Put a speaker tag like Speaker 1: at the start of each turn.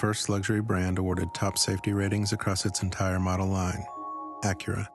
Speaker 1: first luxury brand awarded top safety ratings across its entire model line. Acura.